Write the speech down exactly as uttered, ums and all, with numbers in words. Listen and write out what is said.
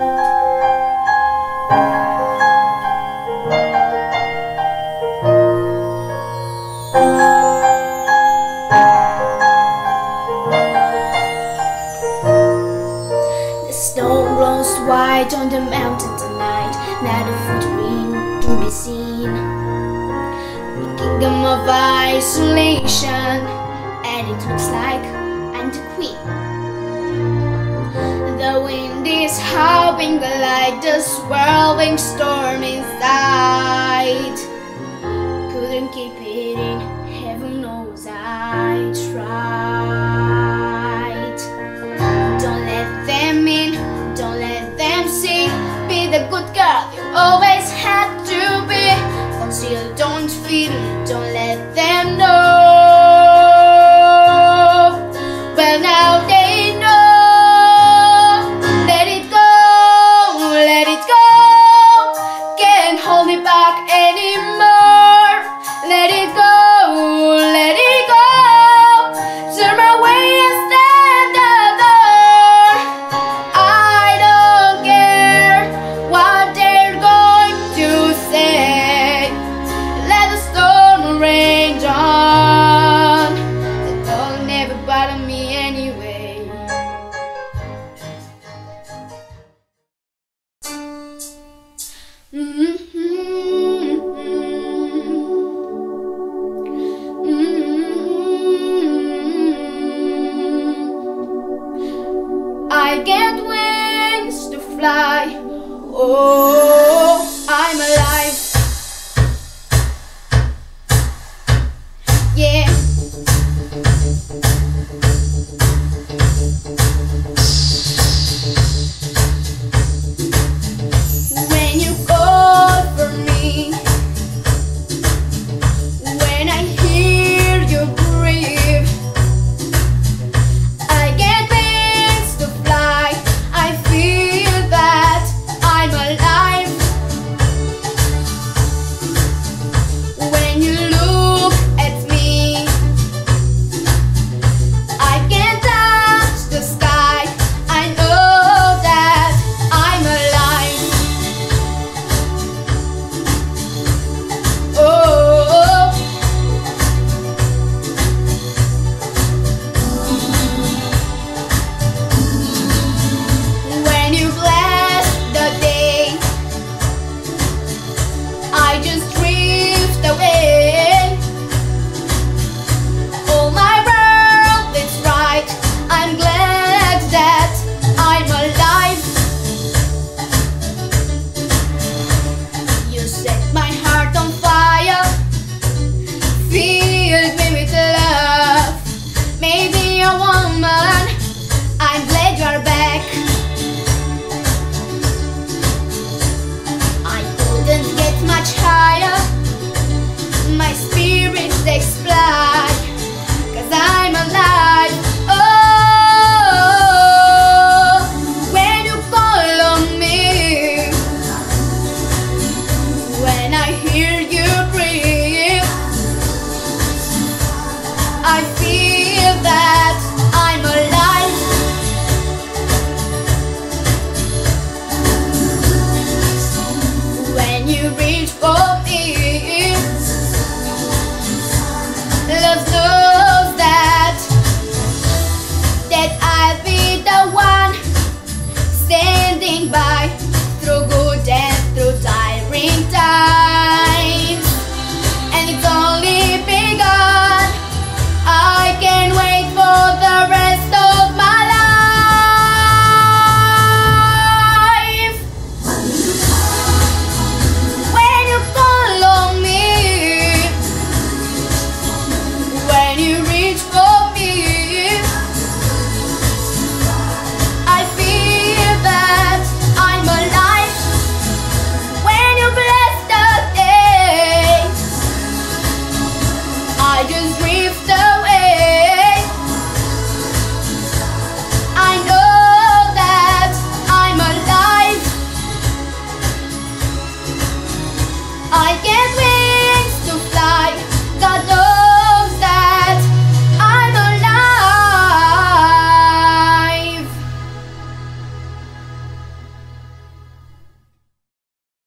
The snow glows white on the mountain tonight, not a footprint to be seen. A kingdom of isolation, and it looks like I'm the queen. The wind is howling like the swirling storm inside. Couldn't keep it in, heaven knows I tried. Don't let them in, don't let them see. Be the good girl you always had to be. Conceal, don't feel, don't let them know. Well, now they know. Let it go, let it go. Can't hold it back anymore. Let it go, let it go. Turn away and stand at the door. I don't care what they're going to say. Let the storm rage on. They'll never bother me anyway. Mm-hmm. I get wings to fly. Oh, I'm alive.